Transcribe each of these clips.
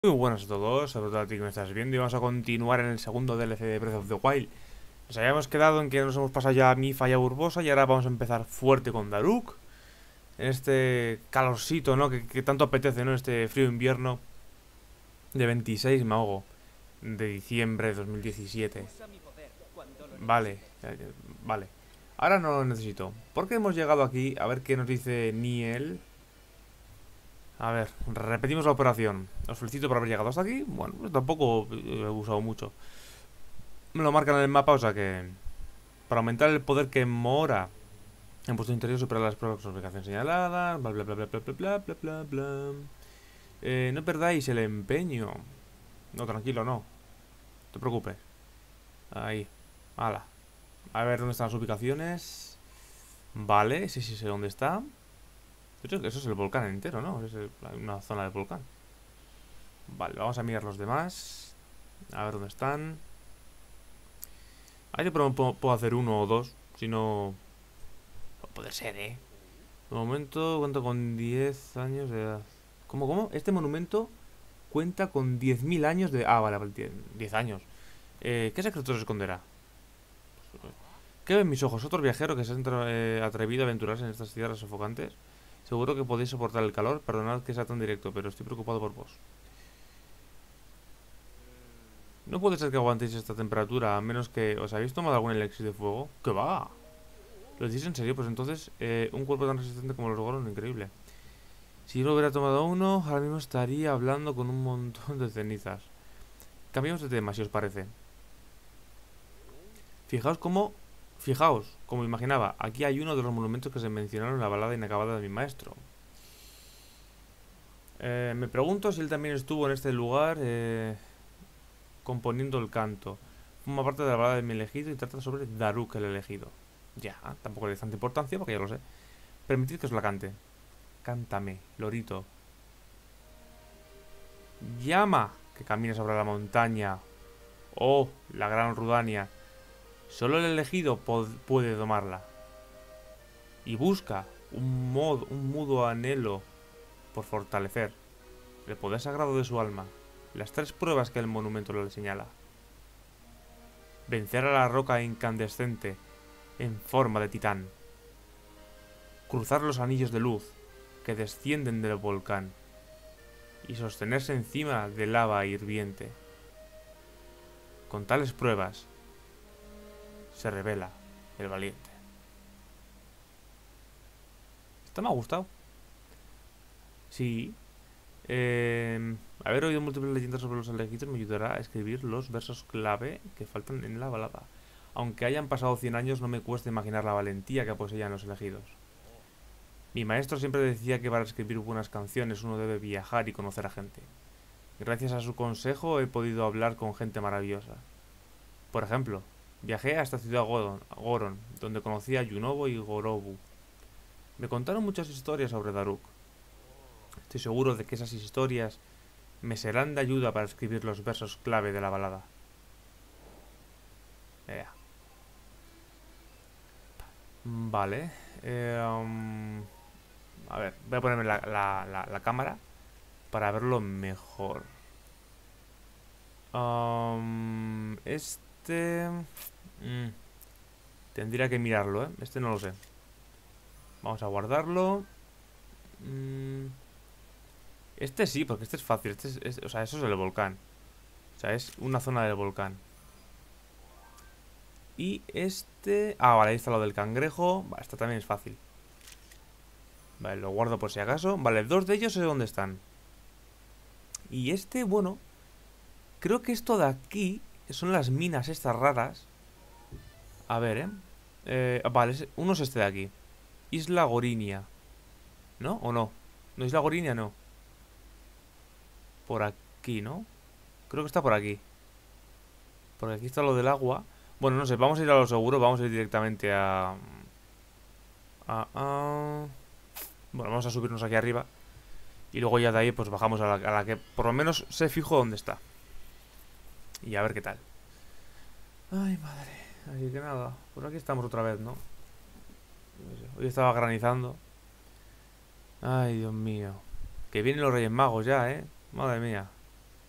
Muy buenas a todos, sobre todo a ti que me estás viendo y vamos a continuar en el segundo DLC de Breath of the Wild. Nos habíamos quedado en que nos hemos pasado ya a Mifa y a Urbosa y ahora vamos a empezar fuerte con Daruk. En este calorcito, ¿no? Que tanto apetece, ¿no? Este frío invierno de 26, me ahogo, de diciembre de 2017. Vale, vale. Ahora no lo necesito. ¿Por qué hemos llegado aquí? A ver qué nos dice Niel. A ver, repetimos la operación. Os felicito por haber llegado hasta aquí. Bueno, pues tampoco he usado mucho. Me lo marcan en el mapa, o sea que... Para aumentar el poder que mora en puesto interior, superar las pruebas con ubicación señaladas, bla bla bla bla bla bla bla bla bla bla. No perdáis el empeño. No, tranquilo, no. No te preocupes. Ahí. Hala. A ver dónde están las ubicaciones. Vale, sí sé dónde está. De hecho, eso es el volcán entero, ¿no? Una zona del volcán. Vale, vamos a mirar los demás. A ver dónde están. Ahí puedo hacer uno o dos. Si no... Puede ser, ¿eh? De momento cuenta con 10 años de edad. ¿Cómo? Este monumento cuenta con 10.000 años de... Ah, vale, 10 años. ¿Qué secretos esconderá? ¿Qué ven mis ojos? Otro viajero que se ha atrevido a aventurarse en estas tierras sofocantes. Seguro que podéis soportar el calor. Perdonad que sea tan directo, pero estoy preocupado por vos. No puede ser que aguantéis esta temperatura, a menos que os habéis tomado algún elixir de fuego. ¿Qué va? ¿Lo decís en serio? Pues entonces, un cuerpo tan resistente como los Goron, increíble. Si yo lo hubiera tomado uno, ahora mismo estaría hablando con un montón de cenizas. Cambiamos de tema, si os parece. Fijaos cómo... Fijaos, como imaginaba, aquí hay uno de los monumentos que se mencionaron en la balada inacabada de mi maestro. Me pregunto si él también estuvo en este lugar componiendo el canto. Forma parte de la balada de mi elegido y trata sobre Daruk el elegido. Ya, tampoco le da tanta importancia porque ya lo sé. Permitid que os la cante. Cántame, lorito. Llama que camina sobre la montaña. Oh, la gran Rudania. Solo el elegido puede domarla. Y busca un mudo anhelo por fortalecer el poder sagrado de su alma. Las tres pruebas que el monumento le señala. Vencer a la roca incandescente en forma de titán. Cruzar los anillos de luz que descienden del volcán. Y sostenerse encima de lava hirviente. Con tales pruebas se revela el valiente. Esto me ha gustado. Sí. Haber oído múltiples leyendas sobre los elegidos me ayudará a escribir los versos clave que faltan en la balada. Aunque hayan pasado 100 años, no me cuesta imaginar la valentía que poseían los elegidos. Mi maestro siempre decía que para escribir buenas canciones uno debe viajar y conocer a gente. Gracias a su consejo he podido hablar con gente maravillosa. Por ejemplo, viajé a esta ciudad Goron, donde conocí a Yunobo y Gorobu. Me contaron muchas historias sobre Daruk. Estoy seguro de que esas historias me serán de ayuda para escribir los versos clave de la balada. Vale. A ver, voy a ponerme la cámara para verlo mejor. Este... tendría que mirarlo, ¿eh? Este no lo sé. Vamos a guardarlo. Este sí, porque este es fácil. O sea, eso es el volcán. O sea, es una zona del volcán. Y este... Ah, vale, ahí está lo del cangrejo. Vale, esta también es fácil. Vale, lo guardo por si acaso. Vale, dos de ellos sé dónde están. Y este, bueno, creo que esto de aquí son las minas estas raras. A ver, vale, uno es este de aquí. Isla Gorinia. ¿No? ¿O no? No, Isla Gorinia no. Por aquí, ¿no? Creo que está por aquí. Porque aquí está lo del agua. Bueno, no sé, vamos a ir a lo seguro. Vamos a ir directamente a... Bueno, vamos a subirnos aquí arriba. Y luego ya de ahí pues bajamos a la que por lo menos sé fijo dónde está. Y a ver qué tal. Ay, madre. Así que nada, pues aquí estamos otra vez, ¿no? No sé, hoy estaba granizando. Ay, Dios mío. Que vienen los Reyes Magos ya, ¿eh? Madre mía.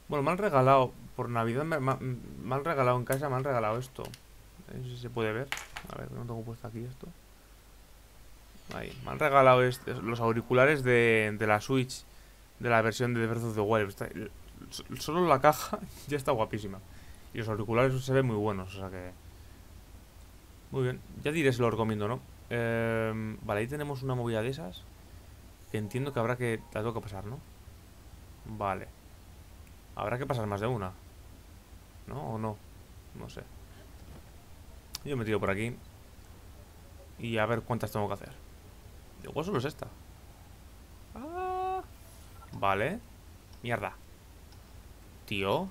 Bueno, me han regalado. Por Navidad me han regalado en casa, me han regalado esto. No sé si se puede ver. A ver, no tengo puesto aquí esto. Ahí, me han regalado los auriculares de la Switch. De la versión de Breath of the Wild. Solo la caja ya está guapísima. Y los auriculares se ven muy buenos, o sea que... Muy bien, ya diré si lo recomiendo o no. Vale, ahí tenemos una movida de esas. Que entiendo que habrá que... La tengo que pasar, ¿no? Vale. Habrá que pasar más de una. ¿No? ¿O no? No sé. Yo me tiro por aquí. Y a ver cuántas tengo que hacer. Igual solo es esta. Ah, vale. Mierda. Tío.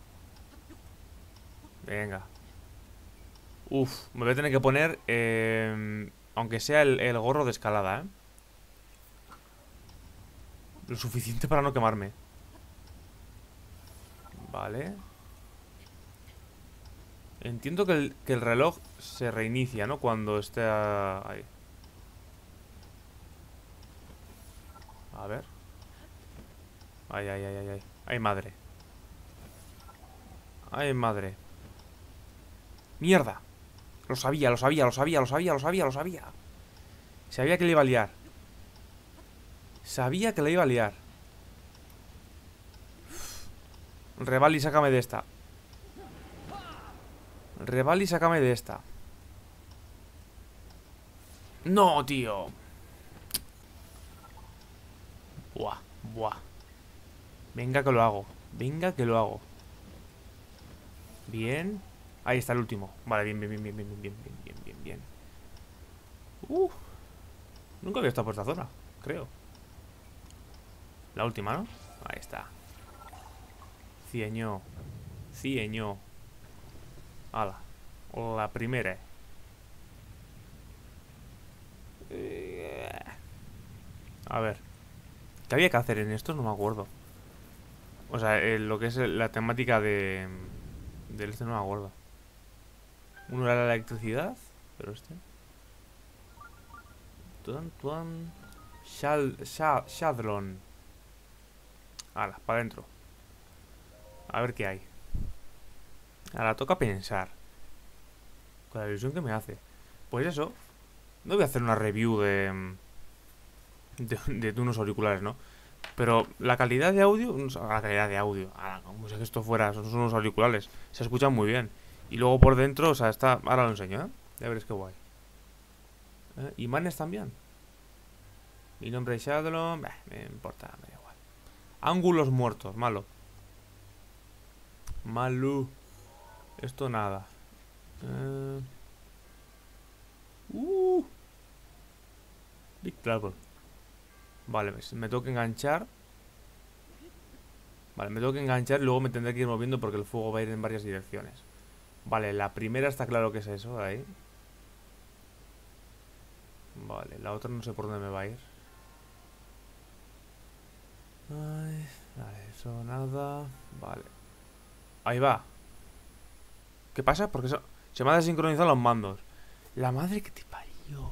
Venga. Uf, me voy a tener que poner aunque sea el gorro de escalada, ¿eh? Lo suficiente para no quemarme. Vale. Entiendo que el reloj se reinicia, ¿no? Cuando esté ahí. A ver. Ay, ay, ay, ay, ay. Ay, madre. Ay, madre. ¡Mierda! Lo sabía, lo sabía, lo sabía, lo sabía, lo sabía, lo sabía. Sabía que le iba a liar. Sabía que le iba a liar. Revali, sácame de esta. Revali, sácame de esta. No, tío. Buah, buah. Venga que lo hago. Venga que lo hago. Bien. Ahí está el último. Vale, bien, bien, bien, bien, bien, bien, bien, bien, bien, bien. Nunca había estado por esta zona, creo. La última, ¿no? Ahí está. Cieño. Cieño. Hala. La primera. A ver. ¿Qué había que hacer en estos? No me acuerdo. O sea, lo que es la temática de... Del este no me acuerdo. Uno era la electricidad. Pero este... Tuan, tuan. Shadron. Hala, para adentro. A ver qué hay. Ahora toca pensar. Con la ilusión que me hace. Pues eso. No voy a hacer una review de unos auriculares, ¿no? Pero la calidad de audio... La calidad de audio. Como si esto fuera... Son unos auriculares. Se escuchan muy bien. Y luego por dentro, o sea, está... Ahora lo enseño, ¿eh? Ya veréis qué guay. Imanes también. Mi nombre es Shadowlon. Me importa, me da igual. Ángulos muertos, malo. Malu. Esto nada. Big Trouble. Vale, me tengo que enganchar. Vale, me tengo que enganchar y luego me tendré que ir moviendo porque el fuego va a ir en varias direcciones. Vale, la primera está claro que es eso, de ahí. Vale, la otra no sé por dónde me va a ir. Ay, vale, eso nada. Vale. Ahí va. ¿Qué pasa? Porque se me han desincronizado los mandos. La madre que te parió.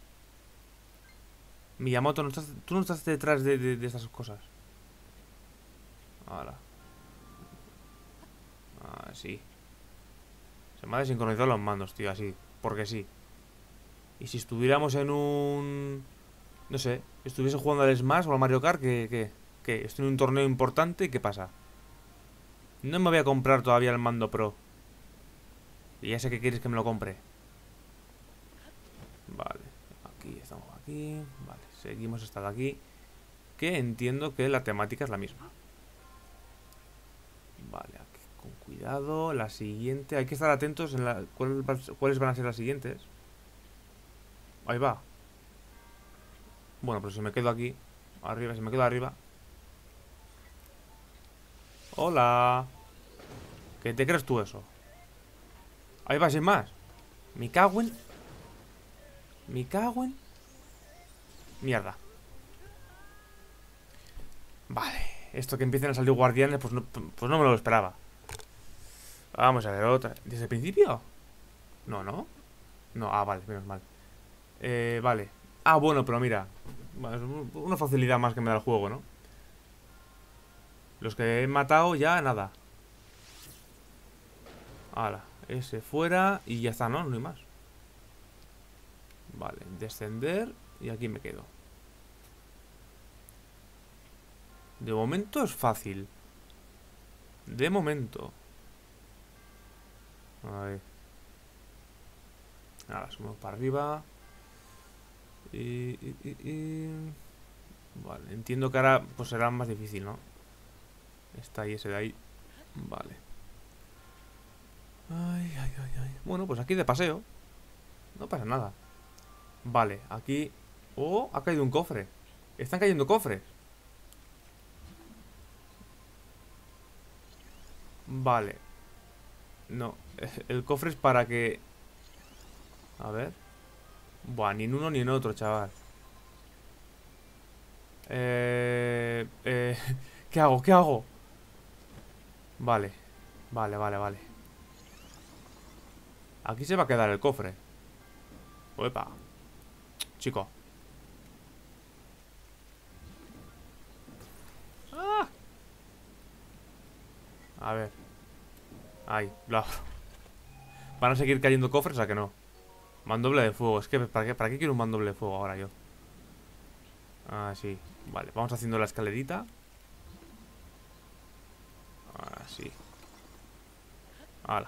Miyamoto, tú no estás detrás de estas cosas. Ahora. Ah, sí. Se me han desincronizado los mandos, tío, así. Porque sí. Y si estuviéramos en un... No sé, estuviese jugando al Smash o al Mario Kart, ¿qué? Estoy en un torneo importante, ¿qué pasa? No me voy a comprar todavía el mando Pro. Y ya sé que quieres que me lo compre. Vale, aquí estamos aquí. Vale, seguimos hasta de aquí. Que entiendo que la temática es la misma. Vale, aquí con cuidado. La siguiente, hay que estar atentos en cuáles van a ser las siguientes. Ahí va. Bueno, pero si me quedo aquí arriba, si me quedo arriba. Hola. ¿Qué te crees tú eso? Ahí va, sin más. Me cago en... Me cago en... Mierda. Vale. Esto que empiecen a salir guardianes, pues no me lo esperaba. Vamos a ver otra. ¿Desde el principio? No, ¿no? No, vale, menos mal. Vale. Bueno, pero mira. Es una facilidad más que me da el juego, ¿no? Los que he matado ya, nada. Hala, ese fuera y ya está, ¿no? No hay más. Vale, descender y aquí me quedo. De momento es fácil. De momento. A ver. Ahora subimos para arriba. Vale, entiendo que ahora pues será más difícil, ¿no? Está ahí ese de ahí. Vale. Ay, ay, ay, ay. Bueno, pues aquí de paseo. No pasa nada. Vale, aquí... Oh, ha caído un cofre. Están cayendo cofres. Vale. No, el cofre es para que... A ver. Buah, ni en uno ni en otro, chaval. ¿Qué hago? ¿Qué hago? Vale. Vale, vale, vale. Aquí se va a quedar el cofre. Uepa. Chico. ¡Ah! A ver. Ahí, bla. ¿Van a seguir cayendo cofres a que no? Mandoble de fuego. Es que, ¿para qué quiero un mandoble de fuego ahora yo? Ah, sí. Vale, vamos haciendo la escalerita. Así. Hala.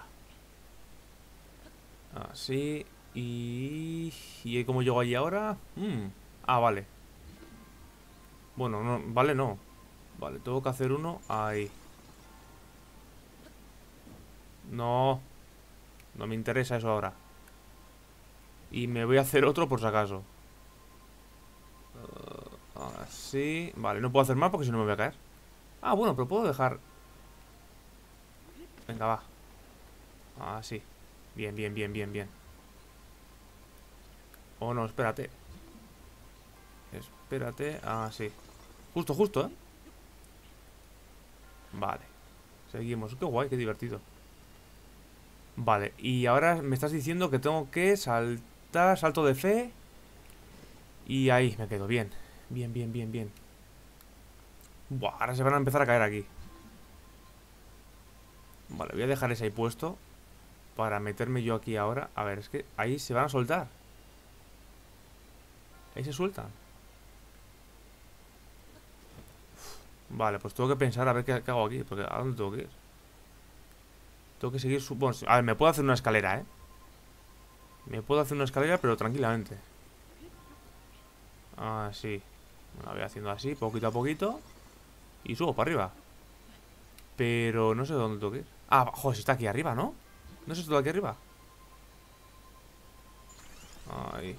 Así. ¿Y cómo llego allí ahora? Ah, vale. Bueno, no, vale, no. Vale, tengo que hacer uno ahí. No. No me interesa eso ahora. Y me voy a hacer otro por si acaso. Así. Vale, no puedo hacer más porque si no me voy a caer. Ah, bueno, pero puedo dejar. Venga, va. Así. Bien, bien, bien, bien, bien. Oh, no, espérate. Espérate. Así. Justo, justo, ¿eh? Vale. Seguimos. Qué guay, qué divertido. Vale, y ahora me estás diciendo que tengo que saltar, salto de fe. Y ahí me quedo, bien. Bien, bien, bien, bien. Buah, ahora se van a empezar a caer aquí. Vale, voy a dejar ese ahí puesto para meterme yo aquí ahora. A ver, es que ahí se van a soltar. Ahí se sueltan. Vale, pues tengo que pensar a ver qué hago aquí. Porque ¿a dónde tengo que ir? Tengo que seguir su... Bueno, a ver, me puedo hacer una escalera, ¿eh? Me puedo hacer una escalera, pero tranquilamente. Así. La voy haciendo así, poquito a poquito. Y subo para arriba. Pero no sé dónde tengo que ir. Ah, joder, si está aquí arriba, ¿no? ¿No es esto de aquí arriba? Ahí.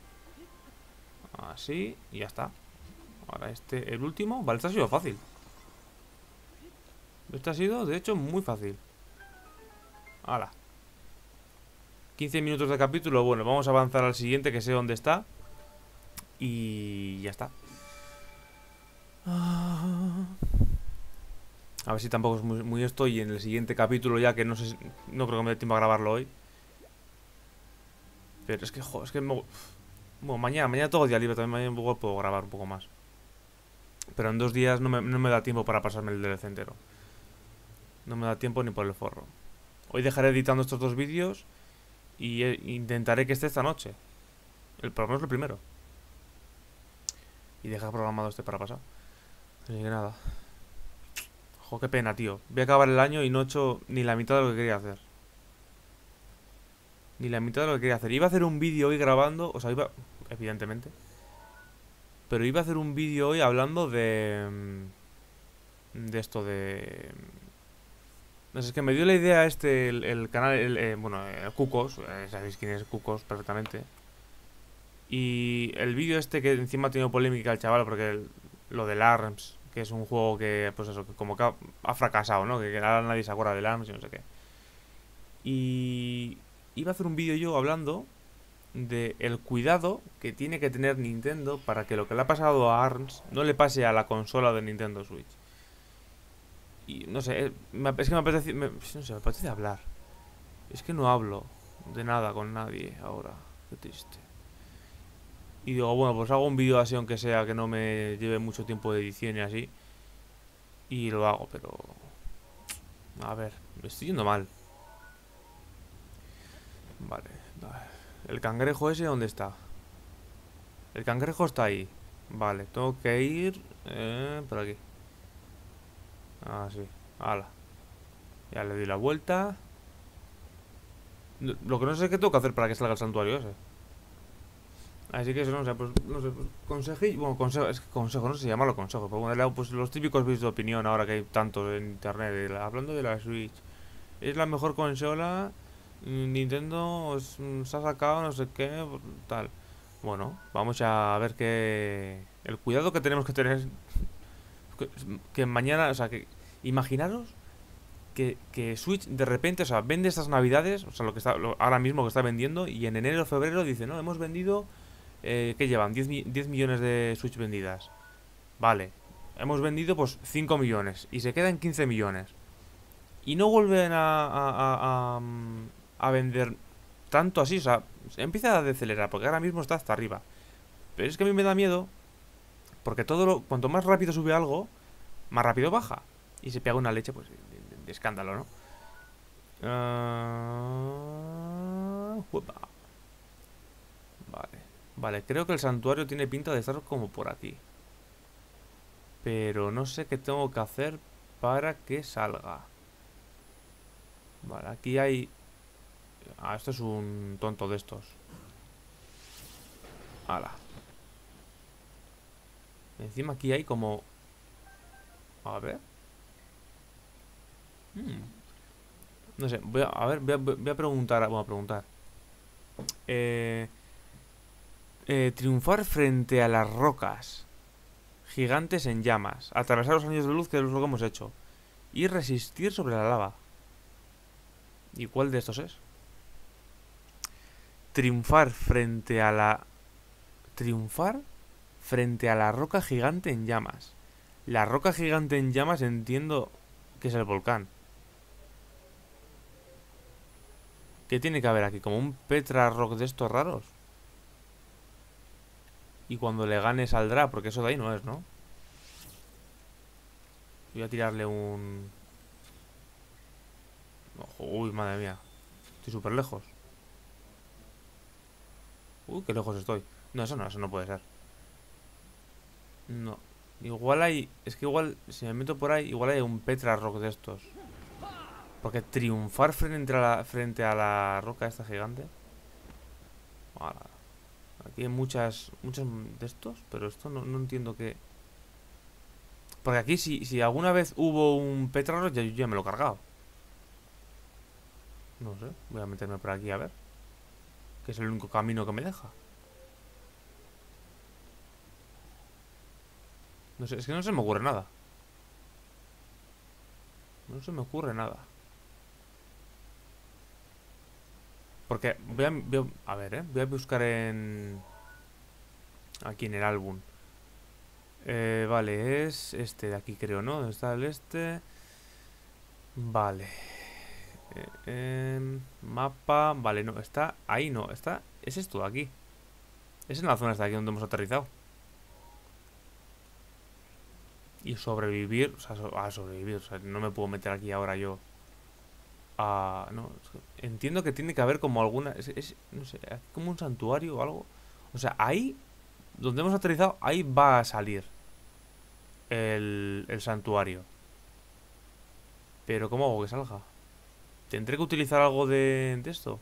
Así, y ya está. Ahora este, el último. Vale, este ha sido fácil. Este ha sido, de hecho, muy fácil. Hala. 15 minutos de capítulo. Bueno, vamos a avanzar al siguiente, que sé dónde está. Y ya está. A ver si tampoco es muy esto. Y en el siguiente capítulo ya, que no sé, no creo que me dé tiempo a grabarlo hoy. Pero es que, joder, es que... Bueno, mañana todo día libre. También mañana igual puedo grabar un poco más. Pero en 2 días no me da tiempo para pasarme el DLC entero. No me da tiempo ni por el forro. Hoy dejaré editando estos 2 vídeos. Y intentaré que esté esta noche. Por lo menos el primero. Y dejar programado este para pasar. Así que nada. Jo, qué pena, tío. Voy a acabar el año y no he hecho ni la mitad de lo que quería hacer. Ni la mitad de lo que quería hacer. Iba a hacer un vídeo hoy grabando. O sea, iba... Evidentemente. Pero iba a hacer un vídeo hoy hablando de esto de... No sé, es que me dio la idea el canal, bueno, Cucos, sabéis quién es Cucos perfectamente. Y el vídeo este que encima ha tenido polémica el chaval porque lo del ARMS, que es un juego que, pues eso, que como que ha fracasado, ¿no? Que ahora nadie se acuerda del ARMS y no sé qué. Y iba a hacer un vídeo yo hablando de el cuidado que tiene que tener Nintendo para que lo que le ha pasado a ARMS no le pase a la consola de Nintendo Switch. Y no sé, es que no sé, me apetece hablar. Es que no hablo de nada con nadie ahora. Qué triste. Y digo, bueno, pues hago un vídeo así, aunque sea que no me lleve mucho tiempo de edición y así. y lo hago, pero... A ver, me estoy yendo mal. Vale. ¿El cangrejo ese dónde está? El cangrejo está ahí. Vale, tengo que ir... por aquí. Ah, sí. Hala. Ya le doy la vuelta. Lo que no sé es qué tengo que hacer para que salga el santuario ese. Así que eso no sé, pues no sé, pues consejillo, bueno, consejo, es que consejo, no sé si llamarlo consejo, pero bueno, pues los típicos vídeos de opinión ahora que hay tantos en internet, hablando de la Switch, es la mejor consola, Nintendo se ha sacado no sé qué, tal. Bueno, vamos a ver qué, el cuidado que tenemos que tener, que mañana, o sea, que imaginaros que Switch de repente, o sea, vende estas navidades, o sea, lo que está ahora mismo que está vendiendo, y en enero o febrero dice, no, hemos vendido, ¿qué llevan? 10 millones de Switch vendidas. Vale, hemos vendido pues 5 millones y se quedan 15 millones. Y no vuelven a vender tanto así, o sea, se empieza a decelerar, porque ahora mismo está hasta arriba. Pero es que a mí me da miedo, porque cuanto más rápido sube algo, más rápido baja. Y se pega una leche, pues, de escándalo, ¿no? Uepa. Vale. Vale, creo que el santuario tiene pinta de estar como por aquí. Pero no sé qué tengo que hacer para que salga. Vale, aquí hay... Ah, esto es un tonto de estos. Hala. Encima aquí hay como... A ver. No sé, a ver, voy a preguntar. Voy a preguntar. Eh, triunfar frente a las rocas gigantes en llamas. Atravesar los años de luz, que es lo que hemos hecho. Y resistir sobre la lava. ¿Y cuál de estos es? Triunfar frente a la... Triunfar frente a la roca gigante en llamas. La roca gigante en llamas entiendo que es el volcán. ¿Qué tiene que haber aquí? ¿Como un Petra Rock de estos raros? Y cuando le gane saldrá, porque eso de ahí no es, ¿no? Voy a tirarle un... Ojo, uy, madre mía. Estoy súper lejos. Uy, qué lejos estoy. No, eso no puede ser. No. Igual hay... Es que igual, si me meto por ahí, igual hay un Petra Rock de estos. Porque triunfar frente a la roca esta gigante. Voilà. Aquí hay muchos de estos, pero esto no entiendo qué. Porque aquí si alguna vez hubo un Petra Rock, ya me lo he cargado. No sé, voy a meterme por aquí a ver. Que es el único camino que me deja. No sé, es que no se me ocurre nada. No se me ocurre nada. Porque a ver, voy a buscar en... Aquí en el álbum. Vale, es este de aquí creo, ¿no? ¿Dónde está el este? Vale. Mapa... Vale, no, está... Ahí no, está... Es esto de aquí. Es en la zona esta de aquí donde hemos aterrizado. Y sobrevivir... O sea, sobrevivir. O sea, no me puedo meter aquí ahora yo... no, entiendo que tiene que haber como alguna... no sé, como un santuario o algo. O sea, ahí, donde hemos aterrizado, ahí va a salir el santuario. Pero ¿cómo hago que salga? ¿Tendré que utilizar algo de esto?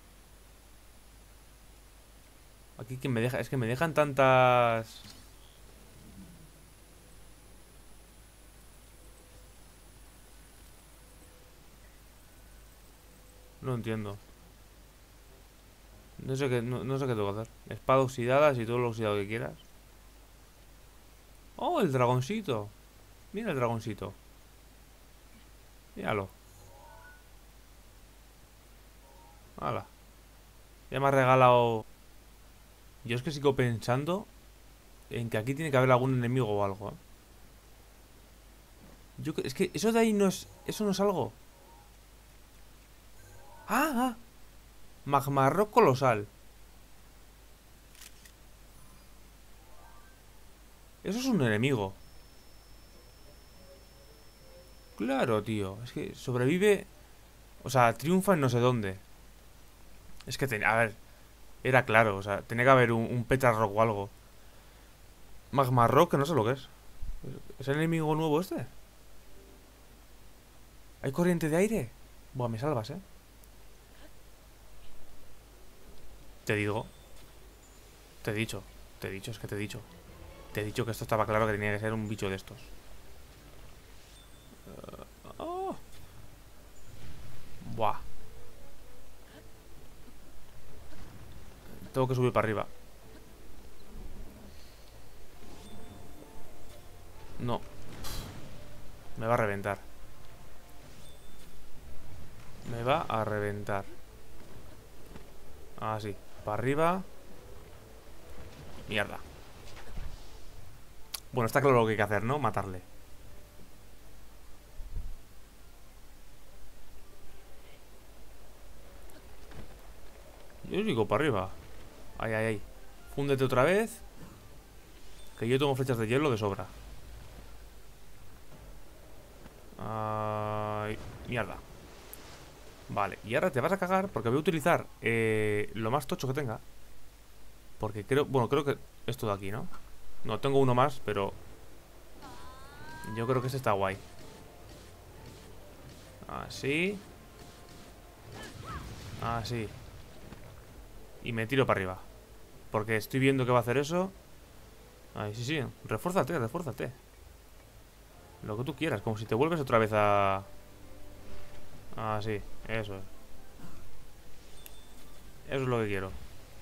Aquí que me deja... Es que me dejan tantas... No entiendo. No sé qué tengo que hacer. Espada oxidadas y todo lo oxidado que quieras. ¡Oh, el dragoncito! Mira el dragoncito. Míralo. Hala. Ya me ha regalado... Yo es que sigo pensando en que aquí tiene que haber algún enemigo o algo, ¿eh? Es que eso de ahí no es... Eso no es algo. ¡Ah! ¡Ah! Magma rock colosal. Eso es un enemigo. Claro, tío. Es que sobrevive... O sea, triunfa en no sé dónde. Es que, a ver, era claro. O sea, tenía que haber un Petra Rock o algo. Magma Rock, que no sé lo que es. ¿Es el enemigo nuevo este? ¿Hay corriente de aire? Buah, me salvas, ¿eh? Te digo. Te he dicho. Te he dicho, es que te he dicho. Te he dicho que esto estaba claro que tenía que ser un bicho de estos. Oh. Buah. Tengo que subir para arriba. No. Me va a reventar. Me va a reventar. Así. Para arriba. Mierda. Bueno, está claro lo que hay que hacer, ¿no? Matarle. Yo digo para arriba. Ay, ay, ay. Fúndete otra vez. Que yo tengo flechas de hielo de sobra. Ay, mierda. Vale, y ahora te vas a cagar porque voy a utilizar lo más tocho que tenga. Porque creo, bueno, creo que esto de aquí, ¿no? No, tengo uno más, pero yo creo que ese está guay. Así. Así. Y me tiro para arriba. Porque estoy viendo que va a hacer eso. Ay, sí, sí, refórzate, refórzate. Lo que tú quieras, como si te vuelves otra vez a... Así, eso es. Eso es lo que quiero.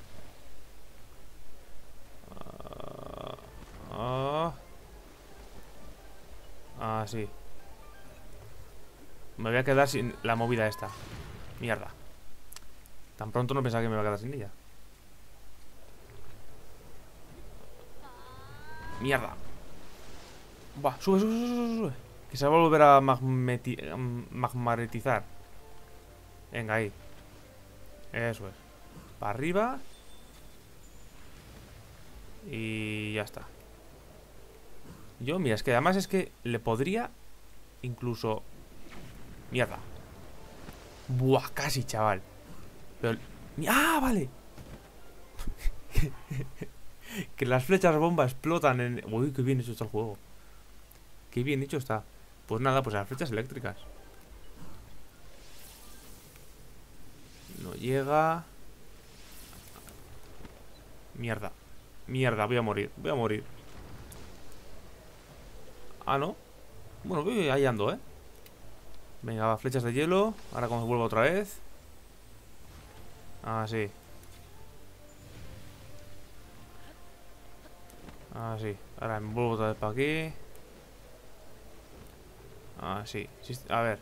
Así. Me voy a quedar sin la movida esta. Mierda. Tan pronto no pensaba que me iba a quedar sin ella. Mierda. Buah, sube, sube, sube, sube, sube. Que se va a volver a magmaretizar. Venga, ahí. Eso es. Para arriba. Y ya está. Yo, mira, es que además es que le podría incluso... Mierda. Buah, casi, chaval. Pero... ¡Ah, vale! Que las flechas bomba explotan en... Uy, qué bien hecho está el juego. Qué bien hecho está. Pues nada, pues las flechas eléctricas. No llega. Mierda. Mierda, voy a morir. Voy a morir. Ah, ¿no? Bueno, voy ahí ando, ¿eh? Venga, va, flechas de hielo. Ahora cuando vuelvo otra vez. Ah, sí. Ah, sí. Ahora me vuelvo otra vez para aquí. Ah, sí. A ver.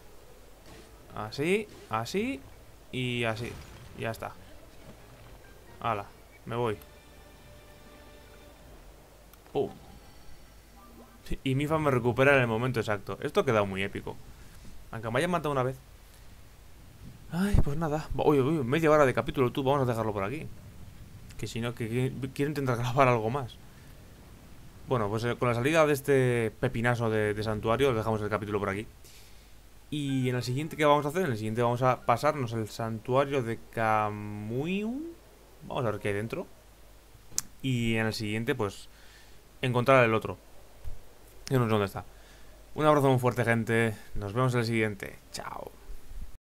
Así, así y así. Ya está. Hala, me voy. ¡Pum! Y Mifa me recupera en el momento exacto. Esto ha quedado muy épico. Aunque me hayan matado una vez. Ay, pues nada. Uy, uy, media hora de capítulo, tú. Vamos a dejarlo por aquí. Que si no, que quiero intentar grabar algo más. Bueno, pues con la salida de este pepinazo de santuario, dejamos el capítulo por aquí. Y en el siguiente, ¿qué vamos a hacer? En el siguiente vamos a pasarnos el santuario de Kamui. Vamos a ver qué hay dentro. Y en el siguiente, pues, encontrar el otro. Yo no sé dónde está. Un abrazo muy fuerte, gente. Nos vemos en el siguiente. Chao.